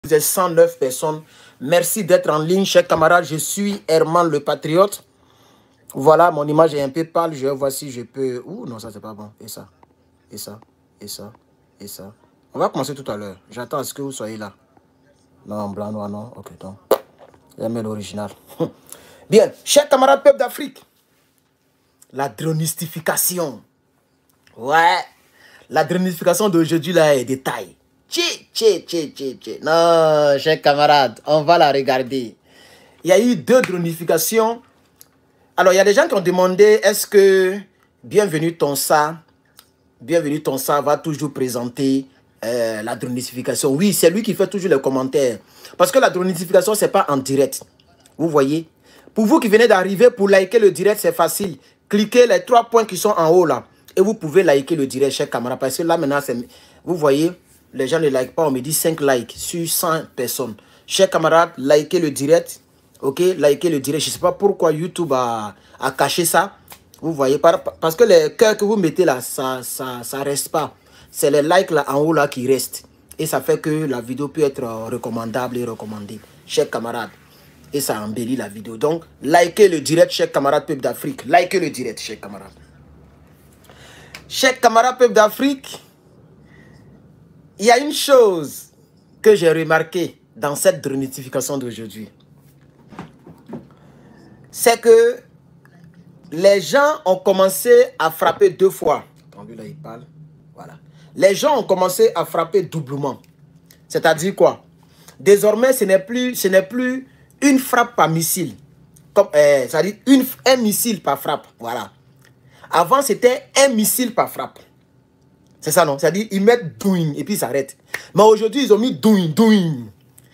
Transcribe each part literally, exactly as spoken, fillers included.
Vous êtes cent neuf personnes. Merci d'être en ligne, chers camarades. Je suis Herman le Patriote. Voilà, mon image est un peu pâle. Je vois si je peux... Ouh, non, ça, c'est pas bon. Et ça, et ça, et ça, et ça. On va commencer tout à l'heure. J'attends à ce que vous soyez là. Non, blanc, noir, non. Ok, donc. J'aime l'original. Bien, chers camarades peuple d'Afrique. La dronistification. Ouais. La dronistification d'aujourd'hui, là, est détail. Tché, tché, tché, tché, tché. Non, chers camarades, on va la regarder. Il y a eu deux dronifications. Alors, il y a des gens qui ont demandé, est-ce que Bienvenue Tonsa, Bienvenue Tonsa va toujours présenter euh, la dronification. Oui, c'est lui qui fait toujours les commentaires. Parce que la dronification, ce n'est pas en direct. Vous voyez? Pour vous qui venez d'arriver, pour liker le direct, c'est facile. Cliquez les trois points qui sont en haut là. Et vous pouvez liker le direct, chers camarades. Parce que là, maintenant, vous voyez, les gens ne like pas. On me dit cinq likes sur cent personnes. Chers camarades, likez le direct. Ok, likez le direct. Je ne sais pas pourquoi YouTube a, a caché ça. Vous voyez, par, parce que les cœurs que vous mettez là, ça ça, ça reste pas. C'est les likes là en haut là qui restent. Et ça fait que la vidéo peut être recommandable et recommandée. Chers camarades. Et ça embellit la vidéo. Donc, likez le direct, chers camarades peuple d'Afrique. Likez le direct, chers camarades. Chers camarades peuple d'Afrique, il y a une chose que j'ai remarqué dans cette dronification d'aujourd'hui. C'est que les gens ont commencé à frapper deux fois. Attendez, là, il parle. Voilà. Les gens ont commencé à frapper doublement. C'est-à-dire quoi? Désormais, ce n'est plus, ce n'est plus une frappe par missile. Comme, euh, c'est-à-dire une, un missile par frappe. Voilà. Avant, c'était un missile par frappe. C'est ça, non? C'est-à-dire, ils mettent doing et puis ils s'arrêtent. Mais aujourd'hui, ils ont mis doing, doing.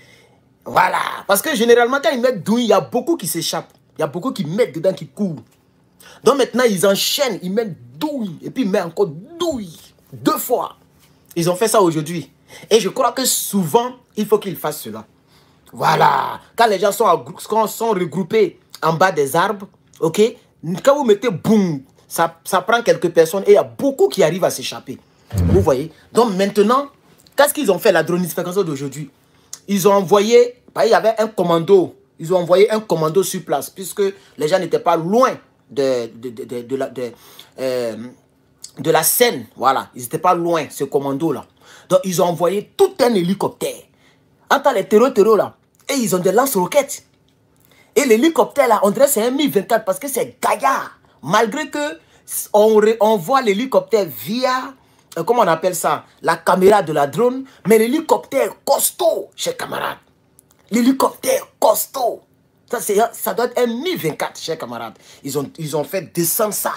Voilà. Parce que généralement, quand ils mettent doing, il y a beaucoup qui s'échappent. Il y a beaucoup qui mettent dedans, qui courent. Donc maintenant, ils enchaînent, ils mettent douille, et puis ils mettent encore douille, deux fois. Ils ont fait ça aujourd'hui. Et je crois que souvent, il faut qu'ils fassent cela. Voilà. Quand les gens sont, à, sont regroupés en bas des arbres, ok, quand vous mettez boum, ça, ça prend quelques personnes et il y a beaucoup qui arrivent à s'échapper. Vous voyez? Donc maintenant, qu'est-ce qu'ils ont fait, la dronification d'aujourd'hui? Ils ont envoyé, il y avait un commando, ils ont envoyé un commando sur place, puisque les gens n'étaient pas loin de, de, de, de, de, la, de, euh, de la scène. Voilà, ils n'étaient pas loin, ce commando-là. Donc, ils ont envoyé tout un hélicoptère. Entre les terreaux-terreaux, là, et ils ont des lance-roquettes. Et l'hélicoptère, là, on dirait que c'est un Mi vingt-quatre parce que c'est gaillard. Malgré que on, on voit l'hélicoptère via, euh, comment on appelle ça, la caméra de la drone, mais l'hélicoptère costaud, chers camarades. L'hélicoptère costaud. Ça, ça doit être un Mi vingt-quatre, chers camarades. Ils ont, ils ont fait descendre ça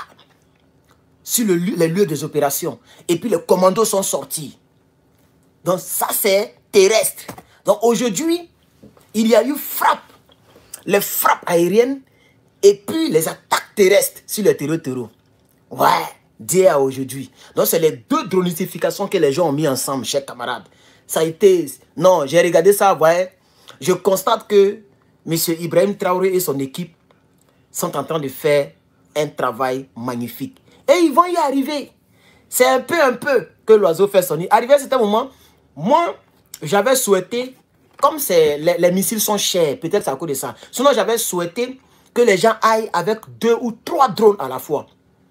sur le, les lieux des opérations. Et puis les commandos sont sortis. Donc ça, c'est terrestre. Donc aujourd'hui, il y a eu frappe. Les frappes aériennes et puis les attaques terrestres sur les terreaux-terreaux. Ouais, d'hier à aujourd'hui. Donc c'est les deux dronifications que les gens ont mis ensemble, chers camarades. Ça a été... Non, j'ai regardé ça, ouais. Je constate que M. Ibrahim Traoré et son équipe sont en train de faire un travail magnifique. Et ils vont y arriver. C'est un peu, un peu que l'oiseau fait son nid. Arrivé à un certain moment, moi, j'avais souhaité, comme les, les missiles sont chers, peut-être c'est à cause de ça. Sinon, j'avais souhaité que les gens aillent avec deux ou trois drones à la fois.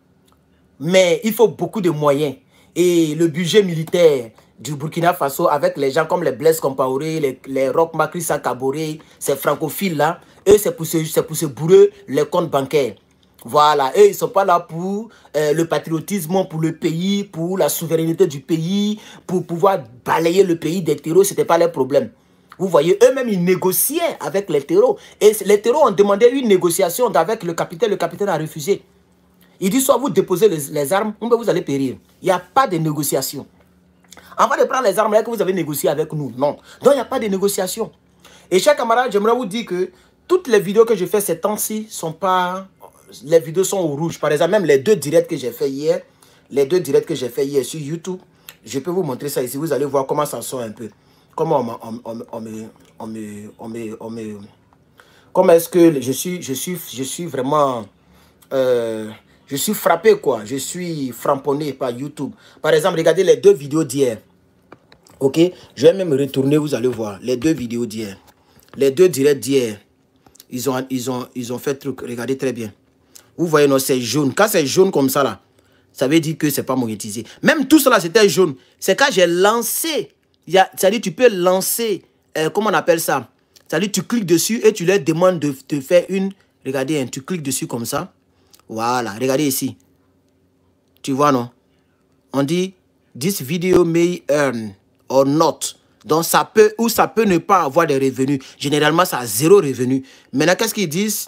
Mais il faut beaucoup de moyens. Et le budget militaire du Burkina Faso, avec les gens comme les Blaise Compaoré, les, les Roch Macrissa Kaboré, ces francophiles-là, eux, c'est pour, ce, pour se bourrer les comptes bancaires. Voilà, eux, ils ne sont pas là pour euh, le patriotisme, pour le pays, pour la souveraineté du pays, pour pouvoir balayer le pays des terreaux, ce n'était pas leur problème. Vous voyez, eux-mêmes, ils négociaient avec les terreaux. Et les terreaux ont demandé une négociation avec le capitaine, le capitaine a refusé. Il dit, soit vous déposez les, les armes, ou bien vous allez périr. Il n'y a pas de négociation. Avant de prendre les armes, là que vous avez négocié avec nous, non. Donc, il n'y a pas de négociation. Et chers camarades, j'aimerais vous dire que toutes les vidéos que je fais ces temps-ci sont pas... Les vidéos sont au rouge. Par exemple, même les deux directs que j'ai fait hier, les deux directs que j'ai fait hier sur YouTube, je peux vous montrer ça ici. Vous allez voir comment ça sort un peu. Comment on, on, on, on me... On me, on me, on me comment est-ce que je suis, je suis, je suis vraiment... Euh, je suis frappé, quoi. Je suis framponné par YouTube. Par exemple, regardez les deux vidéos d'hier. Ok, je vais même retourner, vous allez voir. Les deux vidéos d'hier. Les deux directs d'hier. Ils ont, ils, ont, ils ont fait truc. Regardez très bien. Vous voyez, non, c'est jaune. Quand c'est jaune comme ça, là, ça veut dire que c'est pas monétisé. Même tout cela, c'était jaune. C'est quand j'ai lancé. C'est-à-dire, tu peux lancer. Euh, comment on appelle ça? C'est-à-dire, tu cliques dessus et tu leur demandes de te faire une. Regardez, hein, tu cliques dessus comme ça. Voilà, regardez ici. Tu vois, non? On dit, this video may earn or not. Donc, ça peut ou ça peut ne pas avoir des revenus. Généralement, ça a zéro revenu. Maintenant, qu'est-ce qu'ils disent?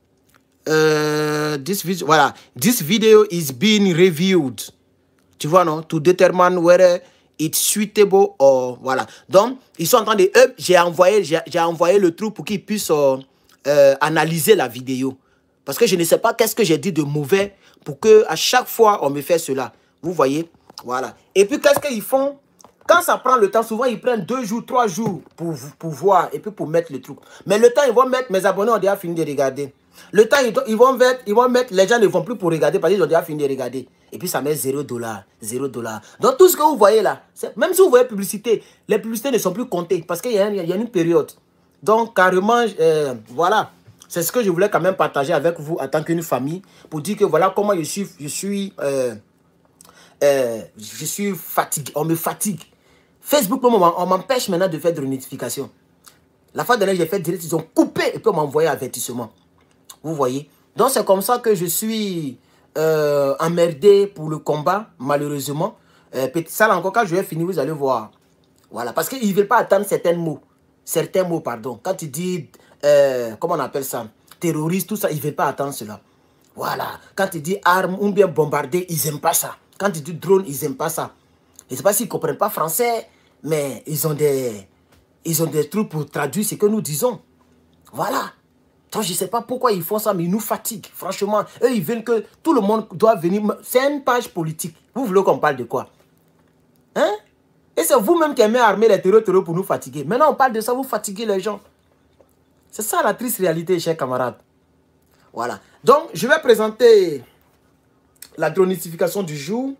Euh, this video, voilà. This video is being reviewed. Tu vois, non? To determine whether it's suitable or... Voilà. Donc, ils sont en train de... Eux, j'ai envoyé, j'ai envoyé le truc pour qu'ils puissent euh, euh, analyser la vidéo. Parce que je ne sais pas qu'est-ce que j'ai dit de mauvais pour que à chaque fois, on me fait cela. Vous voyez? Voilà. Et puis, qu'est-ce qu'ils font? Quand ça prend le temps, souvent, ils prennent deux jours, trois jours pour, pour voir et puis pour mettre le truc. Mais le temps, ils vont mettre... Mes abonnés ont déjà fini de regarder. Le temps, ils, ils, vont mettre, ils vont mettre... Les gens ne vont plus pour regarder parce qu'ils ont déjà fini de regarder. Et puis, ça met zéro dollar. zéro dollar. Donc, tout ce que vous voyez là, même si vous voyez publicité, les publicités ne sont plus comptées parce qu'il y, y a une période. Donc, carrément, euh, voilà. C'est ce que je voulais quand même partager avec vous en tant qu'une famille pour dire que voilà comment je suis... Je suis, euh, euh, je suis fatigué. On me fatigue. Facebook, on m'empêche maintenant de faire des notifications. La fois dernière, j'ai fait direct, ils ont coupé et puis on m'a envoyé avertissement. Vous voyez? Donc, c'est comme ça que je suis euh, emmerdé pour le combat, malheureusement. Euh, ça, là encore, quand je vais finir, vous allez voir. Voilà, parce qu'ils ne veulent pas attendre certains mots. Certains mots, pardon. Quand tu dis, euh, comment on appelle ça? Terroriste, tout ça, ils ne veulent pas attendre cela. Voilà. Quand tu dis armes ou bien bombarder, ils n'aiment pas ça. Quand tu dis drone, ils n'aiment pas ça. Je ne sais pas s'ils ne comprennent pas français, mais ils ont des, ils ont des trucs pour traduire ce que nous disons. Voilà. Donc, je ne sais pas pourquoi ils font ça, mais ils nous fatiguent. Franchement, eux, ils veulent que tout le monde doit venir. C'est une page politique. Vous voulez qu'on parle de quoi? Hein? Et c'est vous-même qui aimez armer les terreurs pour nous fatiguer. Maintenant, on parle de ça, vous fatiguez les gens. C'est ça la triste réalité, chers camarades. Voilà. Donc, je vais présenter la dronification du jour.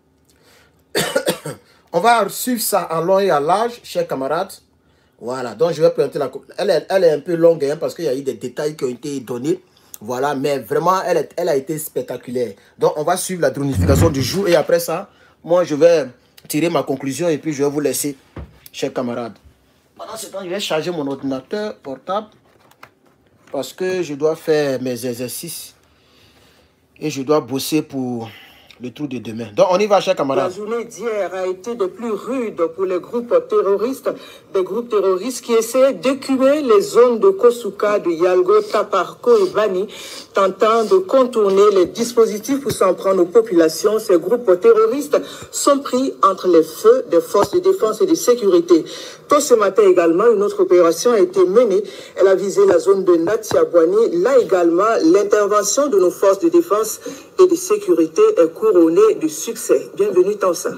On va suivre ça en long et en large, chers camarades. Voilà, donc je vais présenter la... Elle est, elle est un peu longue hein, parce qu'il y a eu des détails qui ont été donnés. Voilà, mais vraiment, elle, est, elle a été spectaculaire. Donc, on va suivre la dronification du jour. Et après ça, moi, je vais tirer ma conclusion et puis je vais vous laisser, chers camarades. Pendant ce temps, je vais charger mon ordinateur portable parce que je dois faire mes exercices et je dois bosser pour... le trou de demain. Donc, on y va, chers camarades. La journée d'hier a été de plus rude pour les groupes terroristes, des groupes terroristes qui essaient d'écumer les zones de Kosuka, de Yalgo, Taparko et Bani, tentant de contourner les dispositifs pour s'en prendre aux populations. Ces groupes terroristes sont pris entre les feux des forces de défense et de sécurité. Tôt ce matin également, une autre opération a été menée. Elle a visé la zone de Natiabouani. Là également, l'intervention de nos forces de défense et de sécurité est couronnée de succès. Bienvenue, Tansa.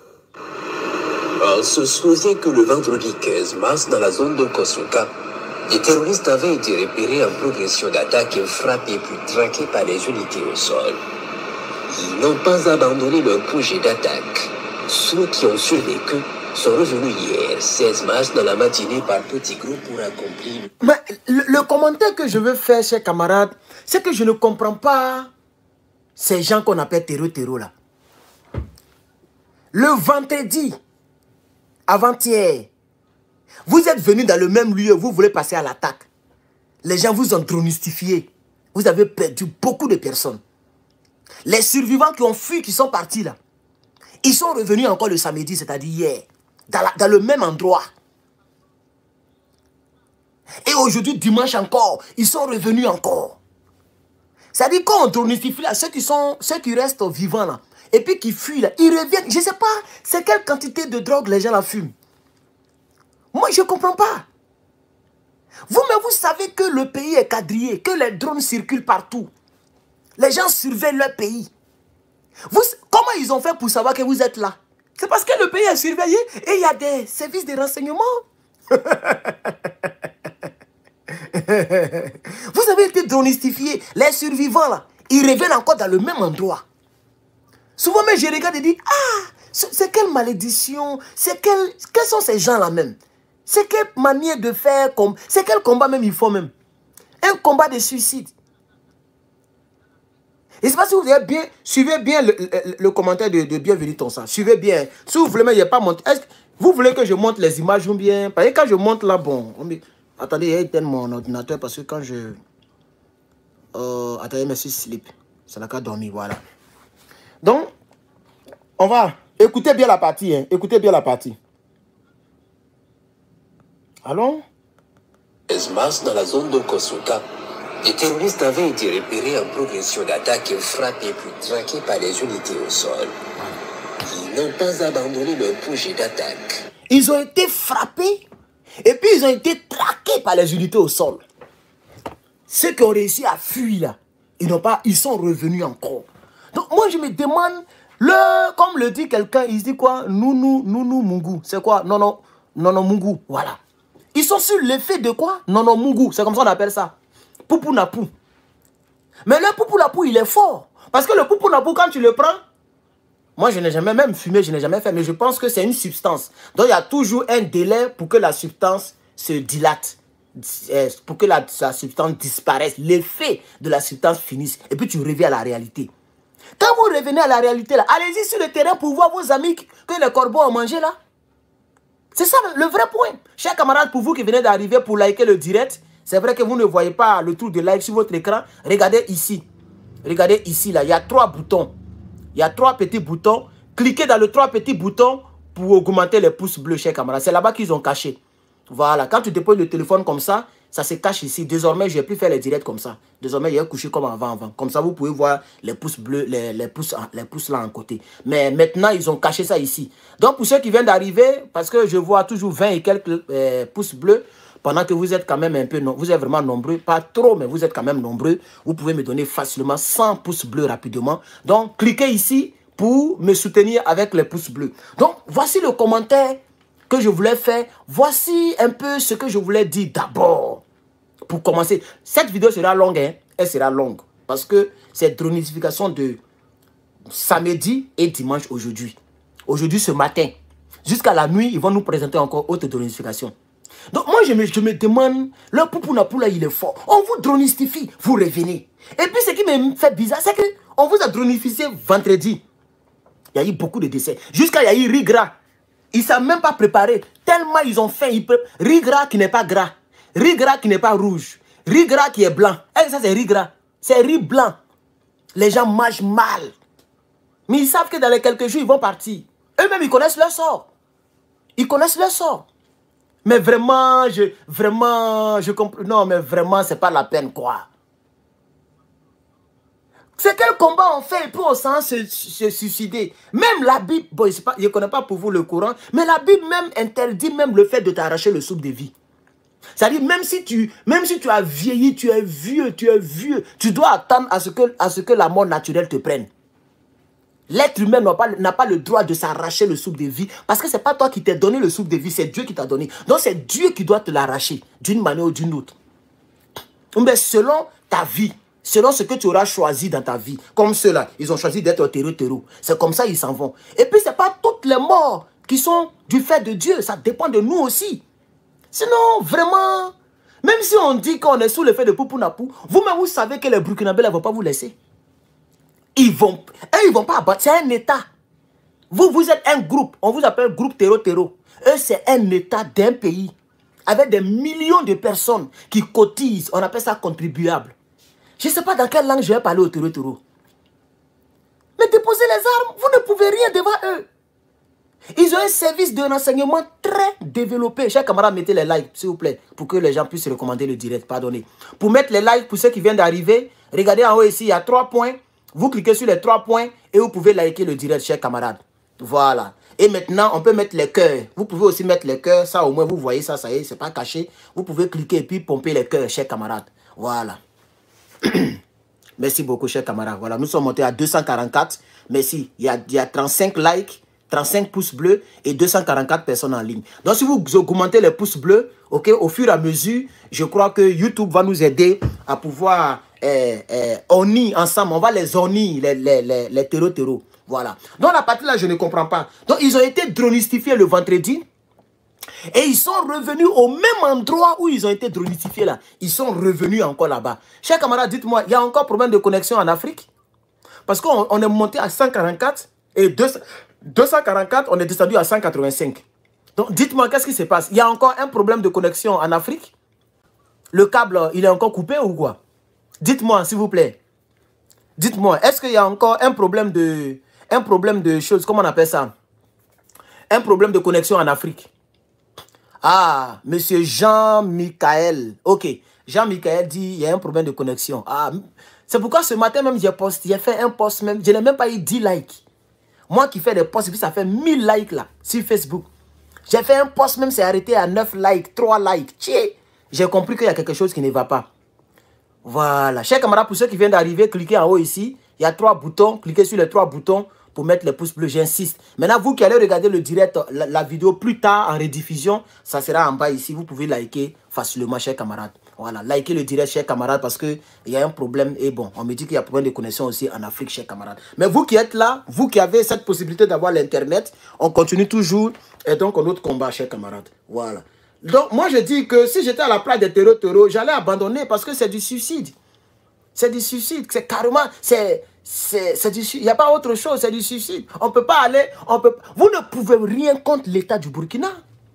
On se souvient que le vendredi quinze mars, dans la zone de Kosuka, des terroristes avaient été repérés en progression d'attaque et frappés puis traqués par les unités au sol. Ils n'ont pas abandonné leur projet d'attaque. Ceux qui ont survécu sont revenus hier, seize mars, dans la matinée par petits groupes pour accomplir... Mais le, le commentaire que je veux faire, chers camarades, c'est que je ne comprends pas ces gens qu'on appelle terreau-terreau là. Le vendredi, avant-hier, vous êtes venus dans le même lieu, vous voulez passer à l'attaque. Les gens vous ont dronistifié. Vous avez perdu beaucoup de personnes. Les survivants qui ont fui, qui sont partis là, ils sont revenus encore le samedi, c'est-à-dire hier, dans, la, dans le même endroit. Et aujourd'hui, dimanche encore, ils sont revenus encore. C'est-à-dire qu'on dronistifie là, ceux qui, sont, ceux qui restent vivants là, et puis qui fuient là, ils reviennent. Je ne sais pas, c'est quelle quantité de drogue les gens la fument. Moi, je ne comprends pas. Vous-même, vous savez que le pays est quadrillé, que les drones circulent partout. Les gens surveillent leur pays. Vous, comment ils ont fait pour savoir que vous êtes là? C'est parce que le pays est surveillé et il y a des services de renseignement. Vous avez été dronistifiés. Les survivants là, ils reviennent encore dans le même endroit. Souvent même je regarde et dis, ah, C'est quelle malédiction? C'est quel, quels sont ces gens-là même? C'est quelle manière de faire? C'est quel combat même ils font même? Un combat de suicide. Je ne sais pas si vous avez bien, suivez bien le, le, le commentaire de, de Bienvenue ton sang. Suivez bien. Si vous voulez, mais il n'y a pas monté. Est-ce que vous voulez que je montre les images ou bien? Parce que quand je monte là, bon. On dit, attendez, il y a éteint mon ordinateur parce que quand je. Euh, attendez, merci, slip. Ça n'a qu'à dormir, voilà. Donc, on va. Écoutez bien la partie, hein. Écoutez bien la partie. Allons? mars, dans la zone de Kosuka, les terroristes avaient été repérés en progression d'attaque et frappés puis traqués par les unités au sol. Ils n'ont pas abandonné leur projet d'attaque. Ils ont été frappés et puis ils ont été traqués par les unités au sol. Ceux qui ont réussi à fuir là, ils n'ont pas, ils sont revenus encore. Donc moi je me demande, le, comme le dit quelqu'un, il se dit quoi? Nounou, nounou, mungu. C'est quoi? Non, non, non, non, mungu. Voilà. Ils sont sur l'effet de quoi? Non, non, mungu. C'est comme ça qu'on appelle ça. Poupou napou. Mais le poupou napou, il est fort. Parce que le poupou napou, quand tu le prends, moi je n'ai jamais même fumé, je n'ai jamais fait, mais je pense que c'est une substance. Donc il y a toujours un délai pour que la substance se dilate. Pour que la, la substance disparaisse. L'effet de la substance finisse. Et puis tu reviens à la réalité. Quand vous revenez à la réalité, là, allez-y sur le terrain pour voir vos amis que les corbeaux ont mangé là. C'est ça le vrai point. Chers camarades, pour vous qui venez d'arriver pour liker le direct, c'est vrai que vous ne voyez pas le tour de like sur votre écran. Regardez ici. Regardez ici, là. Il y a trois boutons. Il y a trois petits boutons. Cliquez dans les trois petits boutons pour augmenter les pouces bleus, chers camarades. C'est là-bas qu'ils ont caché. Voilà. Quand tu déposes le téléphone comme ça, ça se cache ici. Désormais, je ne vais plus faire les directs comme ça. Désormais, il est couché comme avant, avant. Comme ça, vous pouvez voir les pouces bleus, les, les, pouces, les pouces là en côté. Mais maintenant, ils ont caché ça ici. Donc, pour ceux qui viennent d'arriver, parce que je vois toujours vingt et quelques euh, pouces bleus, pendant que vous êtes quand même un peu, vous êtes vraiment nombreux, pas trop, mais vous êtes quand même nombreux, vous pouvez me donner facilement cent pouces bleus rapidement. Donc, cliquez ici pour me soutenir avec les pouces bleus. Donc, voici le commentaire que je voulais faire. Voici un peu ce que je voulais dire d'abord. Pour commencer, cette vidéo sera longue, hein? Elle sera longue. Parce que c'est dronification de samedi et dimanche aujourd'hui. Aujourd'hui, ce matin. Jusqu'à la nuit, ils vont nous présenter encore autre dronification. Donc moi, je me, je me demande, le poupou napou là, il est fort. On vous dronistifie, vous revenez. Et puis, ce qui me fait bizarre, c'est qu'on vous a dronifié vendredi. Il y a eu beaucoup de décès. Jusqu'à il y a eu riz gras. Ils ne savent même pas préparer. Tellement ils ont faim. Ils riz gras qui n'est pas gras. Riz gras qui n'est pas rouge. Riz gras qui est blanc. Et ça, c'est riz gras. C'est riz blanc. Les gens mangent mal. Mais ils savent que dans les quelques jours, ils vont partir. Eux-mêmes, ils connaissent leur sort. Ils connaissent leur sort. Mais vraiment, je, vraiment, je comprends. Non, mais vraiment, c'est pas la peine, quoi. C'est quel combat on fait pour on s'en se, se suicider. Même la Bible, bon, je ne connais pas pour vous le Coran, mais la Bible même interdit même le fait de t'arracher le souffle de vie. C'est-à-dire, même si tu, même si tu as vieilli, tu es vieux, tu es vieux, tu dois attendre à ce que, à ce que la mort naturelle te prenne. L'être humain n'a pas, n'a pas le droit de s'arracher le souffle de vie parce que ce n'est pas toi qui t'es donné le souffle de vie, c'est Dieu qui t'a donné. Donc c'est Dieu qui doit te l'arracher d'une manière ou d'une autre. Mais selon ta vie, selon ce que tu auras choisi dans ta vie, comme ceux-là, ils ont choisi d'être terreau-terreau. C'est comme ça ils s'en vont. Et puis ce n'est pas toutes les morts qui sont du fait de Dieu, ça dépend de nous aussi. Sinon, vraiment, même si on dit qu'on est sous l'effet de poupou napou, vous-même vous savez que les Burkinabés ne vont pas vous laisser. Ils vont, eux, ils vont pas abattre. C'est un État. Vous, vous êtes un groupe. On vous appelle groupe terreau-terreau. Eux, c'est un État d'un pays. Avec des millions de personnes qui cotisent. On appelle ça contribuable. Je ne sais pas dans quelle langue je vais parler au terreau-terreau. Mais déposez les armes. Vous ne pouvez rien devant eux. Ils ont un service de renseignement très développé. Chers camarades, mettez les likes, s'il vous plaît. Pour que les gens puissent recommander le direct. Pardonnez. Pour mettre les likes, pour ceux qui viennent d'arriver, regardez en haut ici, il y a trois points. Vous cliquez sur les trois points et vous pouvez liker le direct, chers camarades. Voilà. Et maintenant, on peut mettre les cœurs. Vous pouvez aussi mettre les cœurs. Ça, au moins, vous voyez ça, ça y est, c'est pas caché. Vous pouvez cliquer et puis pomper les cœurs, chers camarades. Voilà. Merci beaucoup, chers camarades. Voilà, nous sommes montés à deux cent quarante-quatre. Merci. Il y a, il y a trente-cinq likes, trente-cinq pouces bleus et deux cent quarante-quatre personnes en ligne. Donc, si vous augmentez les pouces bleus, ok, au fur et à mesure, je crois que YouTube va nous aider à pouvoir... Eh, eh, on y ensemble, on va les onir, les, les, les, les terreau-terreau. Voilà. Donc la partie là, je ne comprends pas. Donc ils ont été dronistifiés le vendredi. Et ils sont revenus au même endroit où ils ont été dronistifiés là. Ils sont revenus encore là-bas. Chers camarades, dites-moi, il y a encore problème de connexion en Afrique? Parce qu'on on est monté à cent quarante-quatre et deux cent quarante-quatre, on est descendu à cent quatre-vingt-cinq. Donc dites-moi, qu'est-ce qui se passe? Il y a encore un problème de connexion en Afrique? Le câble, il est encore coupé ou quoi? Dites-moi, s'il vous plaît. Dites-moi, est-ce qu'il y a encore un problème de... Un problème de choses, comment on appelle ça? Un problème de connexion en Afrique? Ah, monsieur Jean-Michael. Ok, Jean-Michael dit il y a un problème de connexion. Ah, c'est pourquoi ce matin même j'ai posté, j'ai fait un post même. Je n'ai même pas eu dix likes. Moi qui fais des posts, puis ça fait mille likes là, sur Facebook. J'ai fait un post même, c'est arrêté à neuf likes, trois likes. Tchè, j'ai compris qu'il y a quelque chose qui ne va pas. Voilà. Chers camarades, pour ceux qui viennent d'arriver, cliquez en haut ici. Il y a trois boutons. Cliquez sur les trois boutons pour mettre les pouces bleus. J'insiste. Maintenant, vous qui allez regarder le direct, la, la vidéo plus tard en rediffusion, ça sera en bas ici. Vous pouvez liker facilement, chers camarades. Voilà. Likez le direct, chers camarades, parce qu'il y a un problème. Et bon, on me dit qu'il y a un problème de connexion aussi en Afrique, chers camarades. Mais vous qui êtes là, vous qui avez cette possibilité d'avoir l'Internet, on continue toujours. Et donc, on autre combat, chers camarades. Voilà. Donc, moi, je dis que si j'étais à la place des terreaux, j'allais abandonner parce que c'est du suicide. C'est du suicide. C'est carrément... C'est du suicide. Il n'y a pas autre chose. C'est du suicide. On ne peut pas aller... On peut, vous ne pouvez rien contre l'État du Burkina.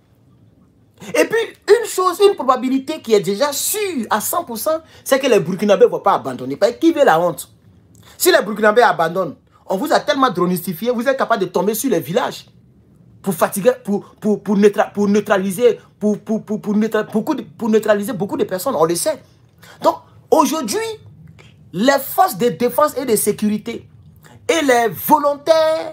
Et puis, une chose, une probabilité qui est déjà sûre à cent pour cent, c'est que les Burkinabés ne vont pas abandonner. Parce qui veut la honte? Si les Burkinabés abandonnent, on vous a tellement dronistifié, vous êtes capable de tomber sur les villages. Pour fatiguer, pour, pour, pour, neutra, pour neutraliser, pour, pour, pour, pour, neutra, beaucoup de, pour neutraliser beaucoup de personnes, on le sait. Donc, aujourd'hui, les forces de défense et de sécurité et les volontaires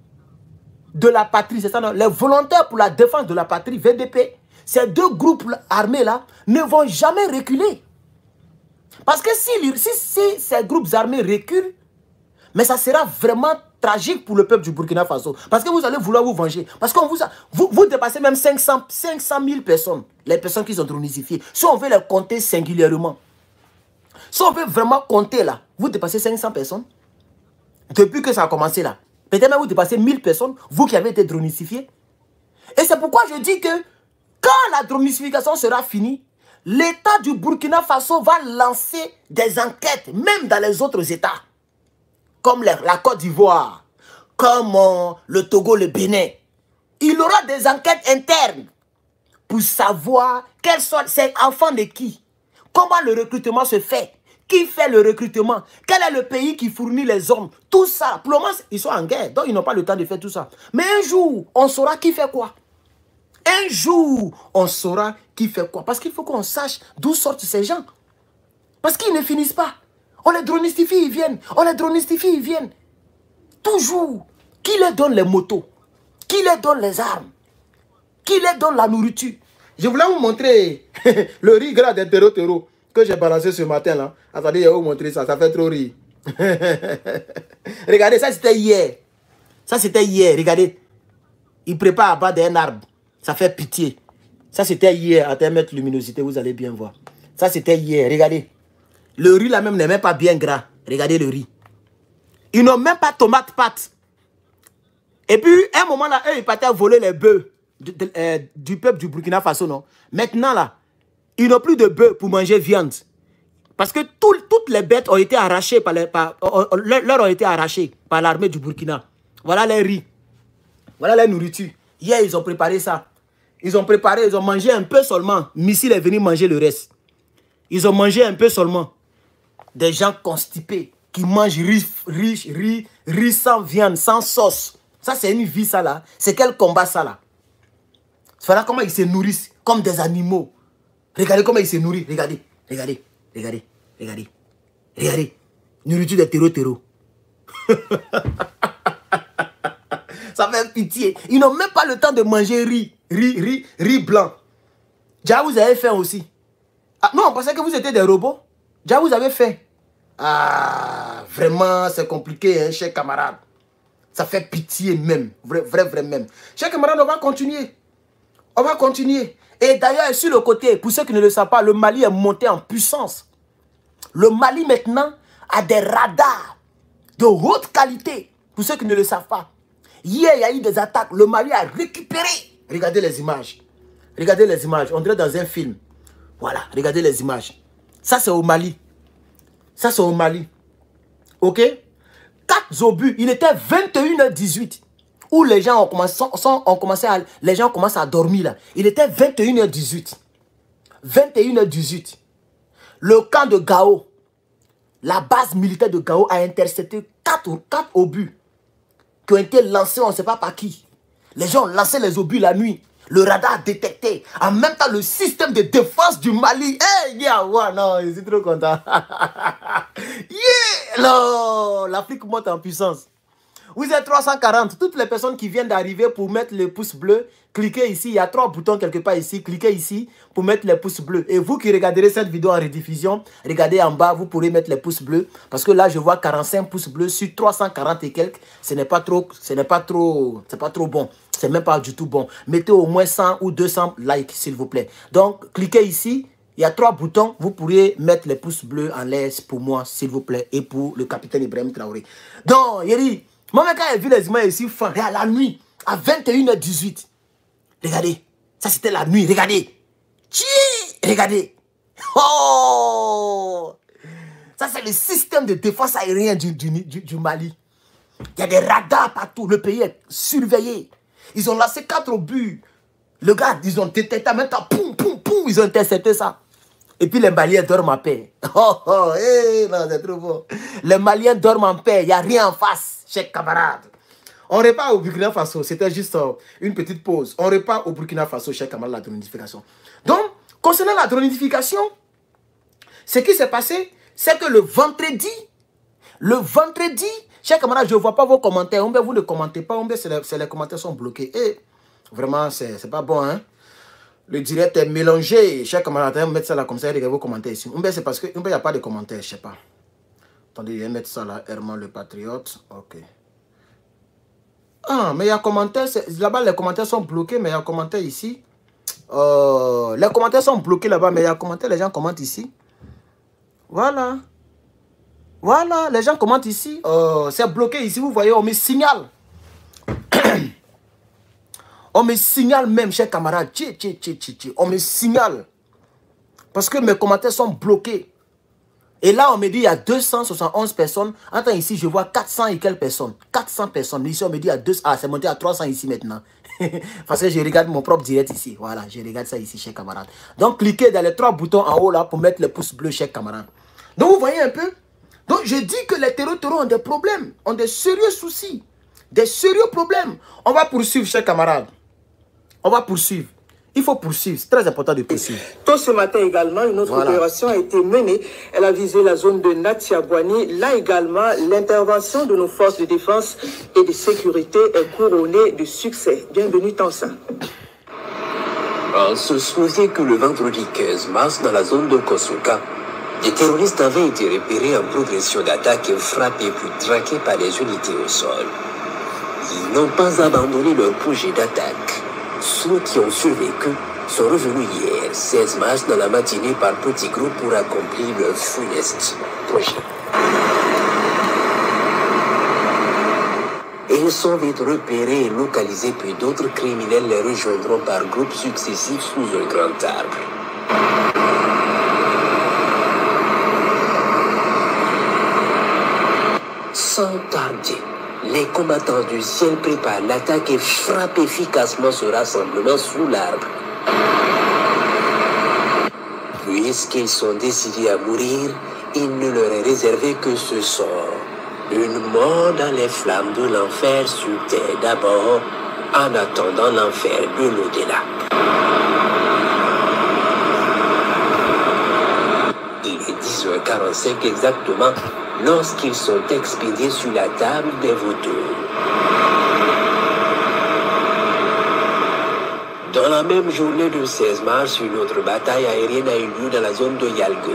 de la patrie, c'est ça, non? Les volontaires pour la défense de la patrie, V D P, ces deux groupes armés-là ne vont jamais reculer. Parce que si, si, si ces groupes armés reculent, mais ça sera vraiment tragique pour le peuple du Burkina Faso. Parce que vous allez vouloir vous venger. Parce que vous, vous, vous dépassez même cinq cent mille personnes. Les personnes qui sont dronisifiées. Si on veut les compter singulièrement. Si on veut vraiment compter là. Vous dépassez cinq cents personnes. Depuis que ça a commencé là. Peut-être même vous dépassez mille personnes. Vous qui avez été dronisifiés. Et c'est pourquoi je dis que quand la dronisification sera finie, l'État du Burkina Faso va lancer des enquêtes. Même dans les autres États. Comme la, la Côte d'Ivoire, comme euh, le Togo, le Bénin. Il aura des enquêtes internes pour savoir quels sont ces enfants de qui. Comment le recrutement se fait. Qui fait le recrutement. Quel est le pays qui fournit les hommes. Tout ça. Pour le moment, ils sont en guerre. Donc, ils n'ont pas le temps de faire tout ça. Mais un jour, on saura qui fait quoi. Un jour, on saura qui fait quoi. Parce qu'il faut qu'on sache d'où sortent ces gens. Parce qu'ils ne finissent pas. On les dronistifie, ils viennent. On les dronistifie, ils viennent. Toujours. Qui leur donne les motos? Qui leur donne les armes? Qui leur donne la nourriture? Je voulais vous montrer le riz gras des terreaux terreaux que j'ai balancé ce matin là. Attendez, je vais vous montrer ça. Ça fait trop rire. Regardez, ça c'était hier. Ça c'était hier. Regardez. Il prépare à bas d'un arbre. Ça fait pitié. Ça c'était hier. Attends, mettre luminosité, vous allez bien voir. Ça c'était hier. Regardez. Le riz là même n'est même pas bien gras. Regardez le riz. Ils n'ont même pas tomate pâte. Et puis, à un moment là, eux, ils partaient à voler les bœufs du, de, euh, du peuple du Burkina Faso, non? Maintenant là, ils n'ont plus de bœufs pour manger viande. Parce que tout, toutes les bêtes ont été arrachées par, les, par euh, leur ont été arrachées par l'armée du Burkina. Voilà les riz. Voilà la nourriture. Hier, ils ont préparé ça. Ils ont préparé, ils ont mangé un peu seulement. Missile est venu manger le reste. Ils ont mangé un peu seulement. Des gens constipés qui mangent riz, riz, riz, riz sans viande, sans sauce. Ça, c'est une vie, ça, là. C'est quel combat, ça, là. Voilà comment ils se nourrissent, comme des animaux. Regardez comment ils se nourrissent. Regardez, regardez, regardez, regardez. Regardez. Nourriture de terreau, terreau. Ça fait pitié. Ils n'ont même pas le temps de manger riz, riz, riz, riz blanc. Déjà, vous avez faim aussi. Ah, non, on pensait que vous étiez des robots. Déjà, vous avez faim. Ah, vraiment, c'est compliqué, hein, chers camarades. Ça fait pitié même. Vrai, vrai, vrai même. Chers camarades, on va continuer. On va continuer. Et d'ailleurs, sur le côté, pour ceux qui ne le savent pas, le Mali est monté en puissance. Le Mali, maintenant, a des radars de haute qualité Pour ceux qui ne le savent pas. Hier, il y a eu des attaques. Le Mali a récupéré. Regardez les images. Regardez les images. On dirait dans un film. Voilà, regardez les images. Ça, c'est au Mali. Ça, c'est au Mali. OK? Quatre obus. Il était vingt et une heures dix-huit. Où les gens ont commencé, sont, sont, ont commencé à... Les gens commencent à dormir là. Il était vingt et une heures dix-huit. vingt et une heures dix-huit. Le camp de Gao. La base militaire de Gao a intercepté quatre obus qui ont été lancés, on ne sait pas par qui. Les gens ont lancé les obus la nuit. Le radar a détecté. En même temps, le système de défense du Mali. Hey, yeah, wow, non, je suis trop content. Yeah, non, l'Afrique monte en puissance. Vous êtes trois cent quarante. Toutes les personnes qui viennent d'arriver pour mettre le pouce bleu, cliquez ici. Il y a trois boutons quelque part ici. Cliquez ici pour mettre les pouces bleus. Et vous qui regarderez cette vidéo en rediffusion, regardez en bas, vous pourrez mettre les pouces bleus. Parce que là, je vois quarante-cinq pouces bleus sur trois cent quarante et quelques. Ce n'est pas trop, ce n'est pas trop, c'est pas trop bon. C'est même pas du tout bon. Mettez au moins cent ou deux cents likes, s'il vous plaît. Donc, cliquez ici. Il y a trois boutons. Vous pourrez mettre les pouces bleus en l'air pour moi, s'il vous plaît. Et pour le capitaine Ibrahim Traoré. Donc, Yeri, moi, quand j'ai vu les images ici, fin, à la nuit, à vingt et une heures dix-huit. Regardez. Ça, c'était la nuit. Regardez. Tchii, regardez. Oh! Ça, c'est le système de défense aérienne du, du, du, du Mali. Il y a des radars partout. Le pays est surveillé. Ils ont lancé quatre obus. Le gars, ils ont détecté en même temps. Poum, poum, poum. Ils ont intercepté ça. Et puis les Maliens dorment en paix. Oh, oh, hey, non, c'est trop bon. Les Maliens dorment en paix. Il n'y a rien en face, chers camarades. On repart au Burkina Faso. C'était juste euh, une petite pause. On repart au Burkina Faso, chers camarades, la dronification. Donc, concernant la dronification, ce qui s'est passé, c'est que le vendredi, le vendredi, chers camarades, je ne vois pas vos commentaires. Vous ne commentez pas. Les, les commentaires sont bloqués. Et vraiment, c'est pas bon, hein. Le direct est mélangé. Chers camarades, mettre ça là comme ça, regardez vos commentaires ici. C'est parce qu'il n'y a pas de commentaires, je ne sais pas. Attendez, je vais mettre ça là, Herman le Patriote. Ok. Ah, mais il y a commentaires. Là-bas, les commentaires sont bloqués, mais il y a commentaires ici. Euh, les commentaires sont bloqués là-bas, mais il y a commentaires, les gens commentent ici. Voilà. Voilà, les gens commentent ici. Euh, c'est bloqué ici, vous voyez, on me signale. On me signale même, chers camarades. Tchè, tchè, tchè, tchè. On me signale. Parce que mes commentaires sont bloqués. Et là, on me dit il y a deux cent soixante et onze personnes. Attends, ici, je vois quatre cents et quelques personnes. quatre cents personnes. Ici, on me dit il y a deux cents. Ah, c'est monté à trois cents ici maintenant. Parce que je regarde mon propre direct ici. Voilà, je regarde ça ici, chers camarades. Donc, cliquez dans les trois boutons en haut là pour mettre le pouce bleu, chers camarades. Donc, vous voyez un peu. Donc, je dis que les terroristes ont des problèmes. Ont des sérieux soucis. Des sérieux problèmes. On va poursuivre, chers camarades. On va poursuivre. Il faut poursuivre. C'est très important de poursuivre. Tôt ce matin également, une autre voilà. opération a été menée. Elle a visé la zone de Natiabouani. Là également, l'intervention de nos forces de défense et de sécurité est couronnée de succès. Bienvenue, Tansa. On se souvient que le vendredi quinze mars, dans la zone de Kosuka, des terroristes avaient été repérés en progression d'attaque et frappés puis traqués par les unités au sol. Ils n'ont pas abandonné leur projet d'attaque. Ceux qui ont survécu sont revenus hier, seize mars, dans la matinée par petits groupes pour accomplir leur funeste projet. Ils sont vite repérés et localisés, puis d'autres criminels les rejoindront par groupes successifs sous un grand arbre. Sans tarder, les combattants du ciel préparent l'attaque et frappent efficacement ce rassemblement sous l'arbre. Puisqu'ils sont décidés à mourir, il ne leur est réservé que ce sort. Une mort dans les flammes de l'enfer sur terre d'abord, en attendant l'enfer de l'au-delà. Il est dix heures quarante-cinq exactement lorsqu'ils sont expédiés sur la table des vautours. Dans la même journée du seize mars, une autre bataille aérienne a eu lieu dans la zone de Yalgo.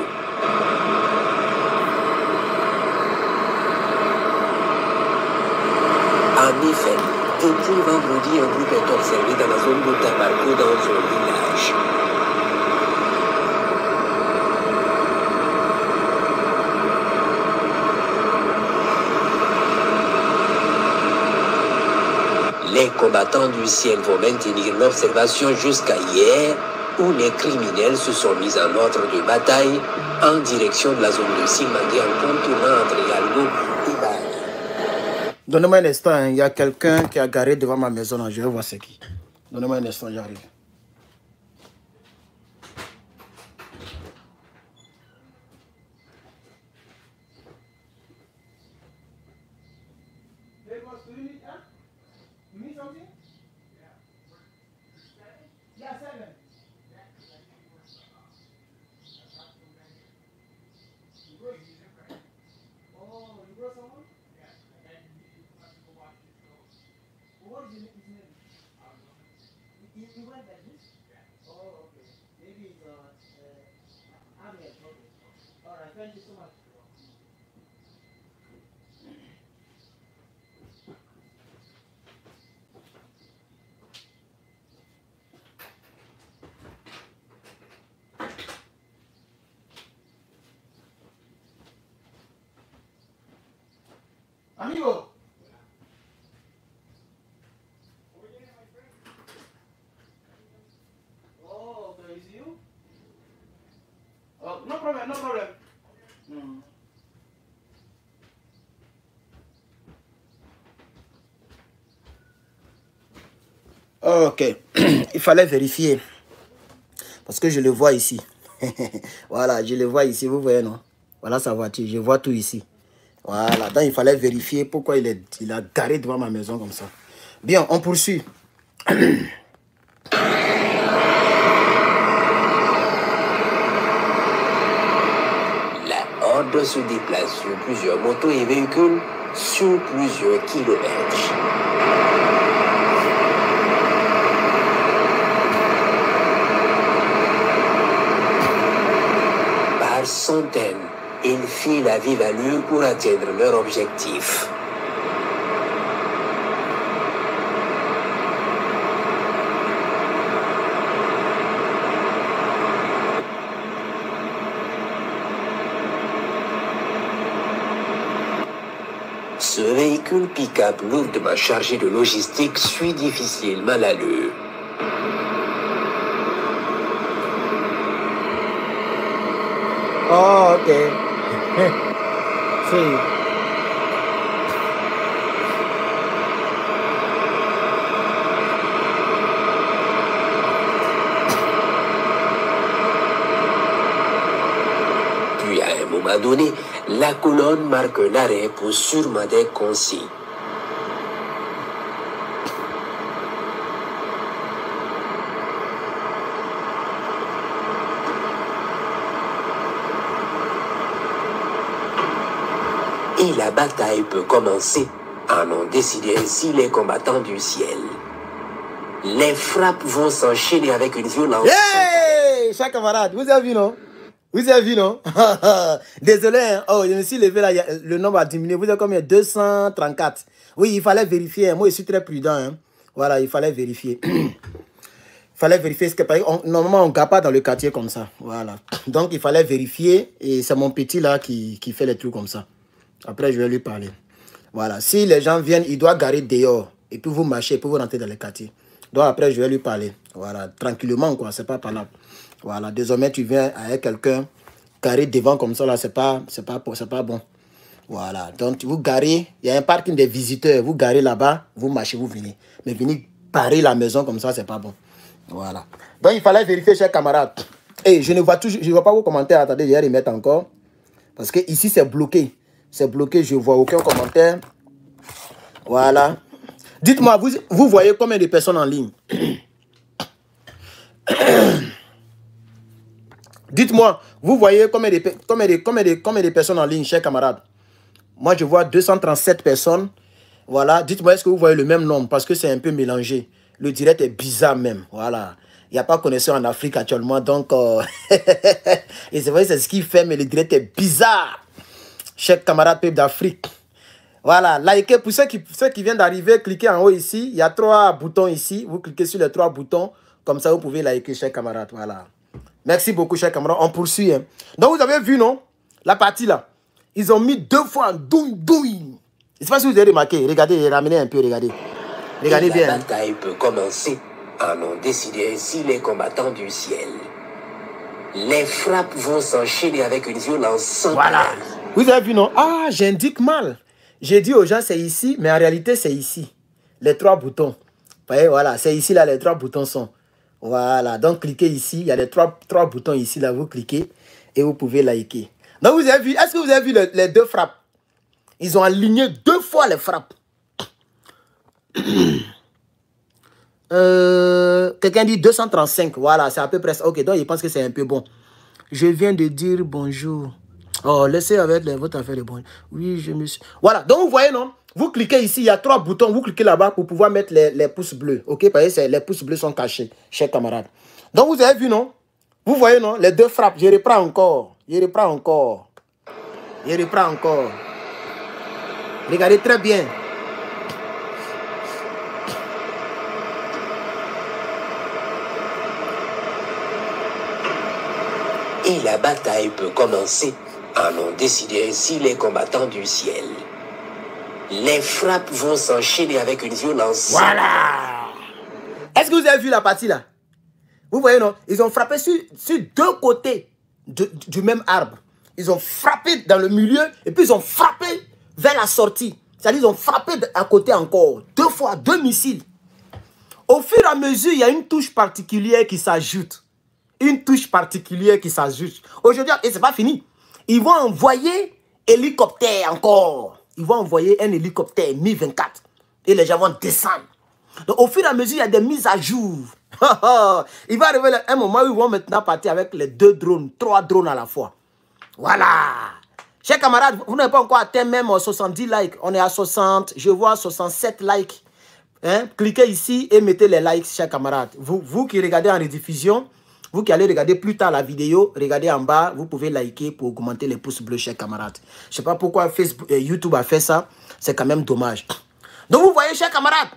En effet, depuis vendredi, un groupe est observé dans la zone de Tabarco dans un village. Les combattants du ciel vont maintenir l'observation jusqu'à hier, où les criminels se sont mis en ordre de bataille en direction de la zone de Simandé en contournant entre Yalgo et Bani. Donnez-moi un instant, hein. Il y a quelqu'un qui a garé devant ma maison, là. Je vais voir c'est qui. Donnez-moi un instant, j'arrive. Amigo. Oh, okay, is you? Oh, no problem, no problem. Mm. Ok, il fallait vérifier. Parce que je le vois ici. Voilà, je le vois ici, vous voyez, non? Voilà sa voiture, je vois tout ici. Voilà, donc il fallait vérifier pourquoi il, est, il a garé devant ma maison comme ça. Bien, on poursuit. La horde se déplace sur plusieurs motos et véhicules sur plusieurs kilomètres. Par centaines, ils filent à vive allure pour atteindre leur objectif. Ce véhicule pick-up lourdement chargé de logistique suit difficilement l'allure. Oh, ok. Sí. Puis à un moment donné, la colonne marque un arrêt pour sûrement des consignes. Et la bataille peut commencer, en ont décidé ainsi les combattants du ciel. Les frappes vont s'enchaîner avec une violence. Hey, chers camarades, vous avez vu, non? Vous avez vu, non? Désolé, hein? Oh, je me suis levé là, le nombre a diminué. Vous avez combien? deux cent trente-quatre. Oui, il fallait vérifier. Moi, je suis très prudent. Hein? Voilà, il fallait vérifier. Il fallait vérifier ce que on, normalement, on ne garde pas dans le quartier comme ça. Voilà. Donc, il fallait vérifier. Et c'est mon petit là qui, qui fait les trucs comme ça. Après, je vais lui parler. Voilà. Si les gens viennent, ils doivent garer dehors. Et puis, vous marchez, et puis vous rentrez dans le quartier. Donc, après, je vais lui parler. Voilà. Tranquillement, quoi. C'est pas parlable. Voilà. Désormais, tu viens avec quelqu'un garé devant comme ça, là. C'est pas, c'est pas, c'est pas bon. Voilà. Donc, vous garez. Il y a un parking des visiteurs. Vous garez là-bas. Vous marchez, vous venez. Mais venir parer la maison comme ça, c'est pas bon. Voilà. Donc, il fallait vérifier, chers camarades. Et je ne vois toujours, je ne vois pas vos commentaires. Attendez, je vais les mettre encore. Parce que ici, c'est bloqué. C'est bloqué, je ne vois aucun commentaire. Voilà. Dites-moi, vous, vous voyez combien de personnes en ligne? Dites-moi, vous voyez combien de, combien, de, combien, de, combien de personnes en ligne, chers camarades? Moi, je vois deux cent trente-sept personnes. Voilà. Dites-moi, est-ce que vous voyez le même nombre? Parce que c'est un peu mélangé. Le direct est bizarre même. Voilà. Il n'y a pas de connexion en Afrique actuellement. Donc, euh... et c'est vrai, c'est ce qui fait, mais le direct est bizarre. Chers camarades peuple d'Afrique. Voilà, likez. Pour ceux qui, ceux qui viennent d'arriver, cliquez en haut ici. Il y a trois boutons ici. Vous cliquez sur les trois boutons. Comme ça, vous pouvez liker, chers camarades. Voilà. Merci beaucoup, chers camarades. On poursuit. Hein. Donc, vous avez vu, non? La partie là. Ils ont mis deux fois en doum doum. Je ne sais pas si vous avez remarqué. Regardez, ramenez un peu, regardez. Regardez Et bien. la bataille peut commencer, en ont décidé ainsi les combattants du ciel. Les frappes vont s'enchaîner avec une violence sans Voilà. pareille. Vous avez vu, non? Ah, j'indique mal. J'ai dit aux gens, c'est ici, mais en réalité, c'est ici. Les trois boutons. Vous voyez, voilà, c'est ici, là, les trois boutons sont. Voilà, donc cliquez ici. Il y a les trois, trois boutons ici, là, vous cliquez et vous pouvez liker. Donc, vous avez vu, est-ce que vous avez vu le, les deux frappes? Ils ont aligné deux fois les frappes. euh, Quelqu'un dit deux cent trente-cinq. Voilà, c'est à peu près ça. Ok, donc il pense que c'est un peu bon. Je viens de dire bonjour. Oh, laissez avec les, votre affaire de bonjour. Oui, je me suis... Voilà, donc vous voyez, non? Vous cliquez ici, il y a trois boutons. Vous cliquez là-bas pour pouvoir mettre les, les pouces bleus. Ok, parce que les pouces bleus sont cachés, chers camarades. Donc vous avez vu, non? Vous voyez, non? Les deux frappes. Je reprends encore. Je reprends encore. Je reprends encore. Regardez très bien. Et la bataille peut commencer, en ont décidé ainsi les combattants du ciel. Les frappes vont s'enchaîner avec une violence. Voilà. Est-ce que vous avez vu la partie là? Vous voyez, non? Ils ont frappé sur, sur deux côtés de, du même arbre. Ils ont frappé dans le milieu et puis ils ont frappé vers la sortie. C'est-à-dire ils ont frappé à côté encore. Deux fois, deux missiles. Au fur et à mesure, il y a une touche particulière qui s'ajoute. Une touche particulière qui s'ajoute. Aujourd'hui, et c'est pas fini. Ils vont envoyer hélicoptère encore. Ils vont envoyer un hélicoptère Mi vingt-quatre. Et les gens vont descendre. Donc, au fur et à mesure, il y a des mises à jour. Il va arriver un moment où ils vont maintenant partir avec les deux drones, trois drones à la fois. Voilà. Chers camarades, vous n'avez pas encore atteint même soixante-dix likes. On est à soixante, je vois soixante-sept likes. Hein? Cliquez ici et mettez les likes, chers camarades. Vous, vous qui regardez en rediffusion, vous qui allez regarder plus tard la vidéo, regardez en bas, vous pouvez liker pour augmenter les pouces bleus, chers camarades. Je ne sais pas pourquoi Facebook, euh, YouTube a fait ça, c'est quand même dommage. Donc vous voyez, chers camarades,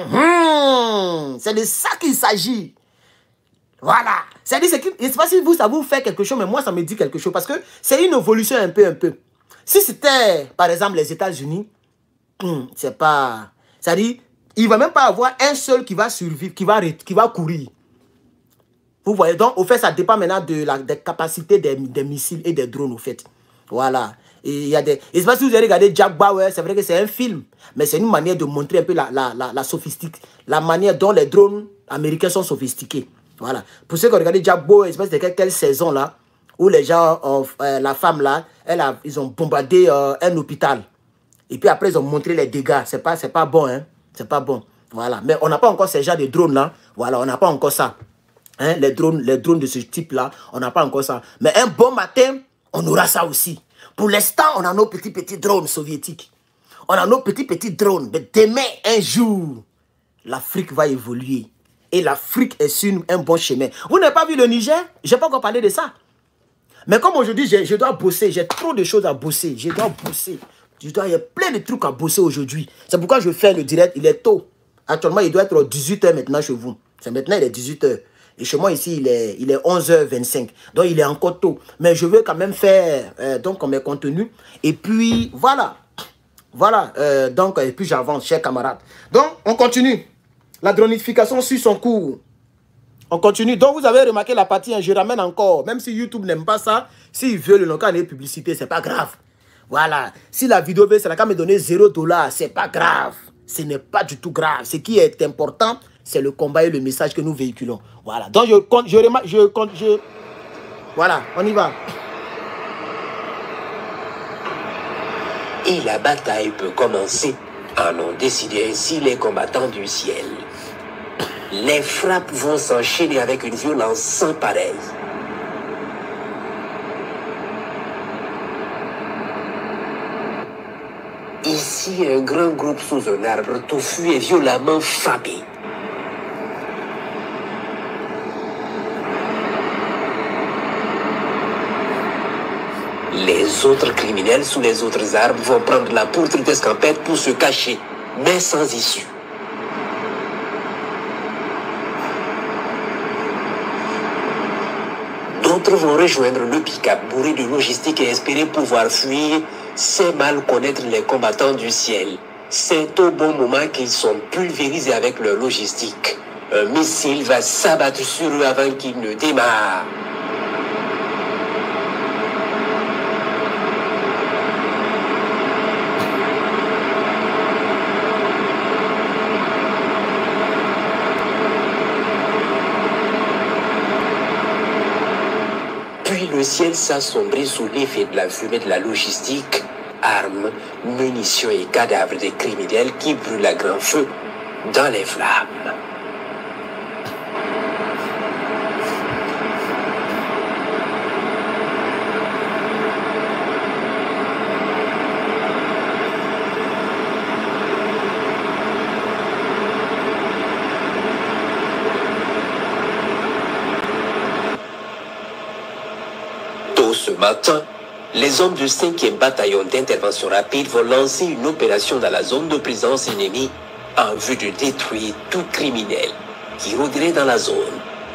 mmh, c'est de ça qu'il s'agit. Voilà. C'est-à-dire, je ne sais pas si vous, ça vous fait quelque chose, mais moi, ça me dit quelque chose. Parce que c'est une évolution un peu, un peu. Si c'était, par exemple, les États-Unis, hum, c'est pas... C'est-à-dire, il ne va même pas avoir un seul qui va survivre, qui va, qui va courir. Vous voyez, donc, au fait, ça dépend maintenant de la des capacités des, des missiles et des drones, au fait. Voilà. Et il y a des... Je ne sais pas si vous avez regardé Jack Bauer, c'est vrai que c'est un film, mais c'est une manière de montrer un peu la, la, la, la sophistique, la manière dont les drones américains sont sophistiqués. Voilà. Pour ceux qui ont regardé Jack Bauer, je ne sais pas c'était quelle saison là, où les gens, ont, euh, la femme là, elle a, ils ont bombardé euh, un hôpital. Et puis après, ils ont montré les dégâts. C'est pas, c'est pas bon, hein. C'est pas bon. Voilà. Mais on n'a pas encore ces genres de drones là. Voilà, on n'a pas encore ça. Hein? Les drones, les drones de ce type là, on n'a pas encore ça. Mais un bon matin, on aura ça aussi. Pour l'instant, on a nos petits petits drones soviétiques. On a nos petits petits drones. Mais demain, un jour, l'Afrique va évoluer. Et l'Afrique est sur un bon chemin. Vous n'avez pas vu le Niger? Je n'ai pas encore parlé de ça. Mais comme aujourd'hui, je, je dois bosser. J'ai trop de choses à bosser. Je dois bosser. Je dois, il y a plein de trucs à bosser aujourd'hui. C'est pourquoi je fais le direct. Il est tôt. Actuellement, il doit être dix-huit heures maintenant chez vous. C'est maintenant, il est dix-huit heures. Et chez moi, ici, il est, il est onze heures vingt-cinq. Donc, il est encore tôt. Mais je veux quand même faire euh, donc, mes contenus. Et puis, voilà. Voilà. Euh, donc, et puis, j'avance, chers camarades. Donc, on continue. La dronification suit son cours. On continue. Donc, vous avez remarqué la partie, hein, je ramène encore. Même si YouTube n'aime pas ça, s'il veut le local et publicité, c'est pas grave. Voilà. Si la vidéo veut, ça n'a qu'à me donner zéro dollar, c'est pas grave. Ce n'est pas du tout grave. Ce qui est important, c'est le combat et le message que nous véhiculons. Voilà. Donc, je compte, je remarque, je compte, je... Voilà, on y va. Et la bataille peut commencer, en ont décidé ainsi les combattants du ciel. Les frappes vont s'enchaîner avec une violence sans pareille. Ici, un grand groupe sous un arbre touffu est violemment frappé. Les autres criminels sous les autres arbres vont prendre la poutre d'escampette pour se cacher, mais sans issue. D'autres vont rejoindre le pick-up bourré de logistique et espérer pouvoir fuir sans mal connaître les combattants du ciel. C'est au bon moment qu'ils sont pulvérisés avec leur logistique. Un missile va s'abattre sur eux avant qu'ils ne démarrent. Puis le ciel s'assombrit sous l'effet de la fumée de la logistique, armes, munitions et cadavres des criminels qui brûlent à grand feu dans les flammes. Ce matin, les hommes du cinquième bataillon d'intervention rapide vont lancer une opération dans la zone de présence ennemie en vue de détruire tout criminel qui rôderait dans la zone.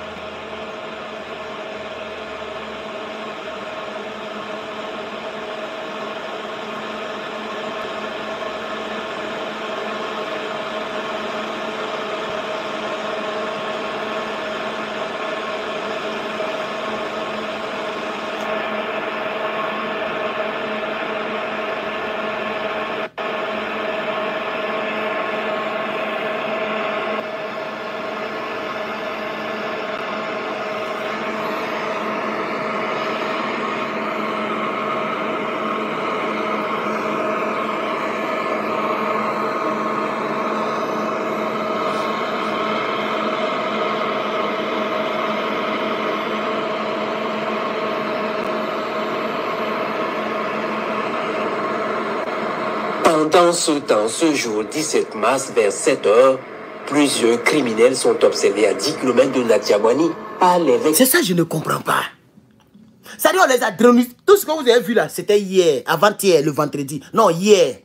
Pendant ce temps, ce jour dix-sept mars, vers sept heures, plusieurs criminels sont observés à dix kilomètres de Natiamani par l'évêque. C'est ça, je ne comprends pas. C'est-à-dire, on les a dronisés. Tout ce que vous avez vu là, c'était hier, avant-hier, le vendredi. Non, hier.